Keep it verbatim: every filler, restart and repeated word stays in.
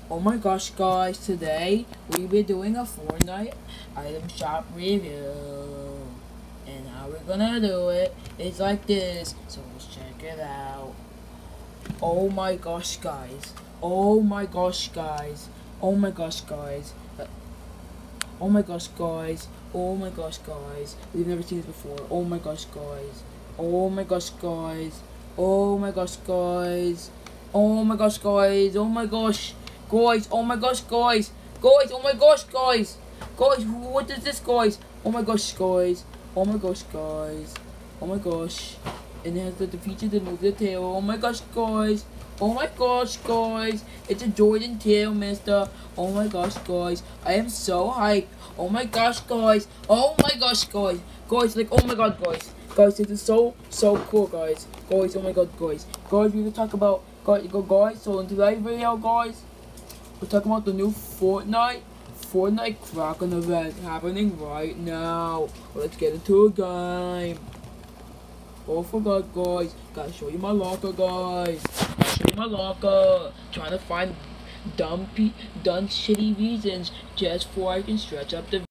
Oh my gosh guys, today we'll be doing a Fortnite item shop review. And how we're gonna do it is like this, so let's check it out. Oh my gosh guys, oh my gosh guys, oh my gosh guys, uh, oh my gosh guys, oh my gosh guys, we've never seen this before. Oh my gosh guys, oh my gosh guys, oh my gosh guys, oh my gosh guys, oh my gosh guys, oh my gosh guys, guys, oh my gosh guys, guys, what is this guys? Oh my gosh guys, oh my gosh guys, oh my gosh, and it has the feature that moves the tail. Oh my gosh guys, oh my gosh guys, it's a Jordan tail, mister. Oh my gosh guys, I am so hyped. Oh my gosh guys, oh my gosh guys, guys, like oh my god guys, guys, this is so so cool guys, guys, oh my god guys, guys, we will talk about guys, guys. So in today's video guys, we're talking about the new Fortnite Fortnite Kraken event happening right now. Let's get into a game. Oh, forgot guys, gotta show you my locker guys. Gotta show you my locker. Trying to find dumb, pe dumb, shitty reasons just for I can stretch up the